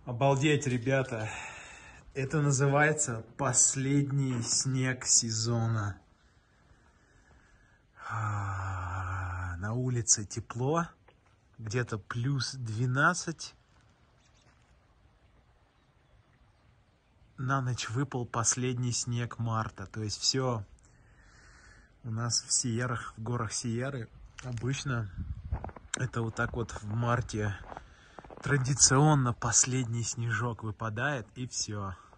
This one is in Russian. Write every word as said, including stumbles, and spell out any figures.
Обалдеть, ребята. Это называется последний снег сезона. На улице тепло. Где-то плюс двенадцать. На ночь выпал последний снег марта. То есть все у нас в Сиеррах, в горах Сиерры обычно это вот так вот в марте традиционно последний снежок выпадает, и все.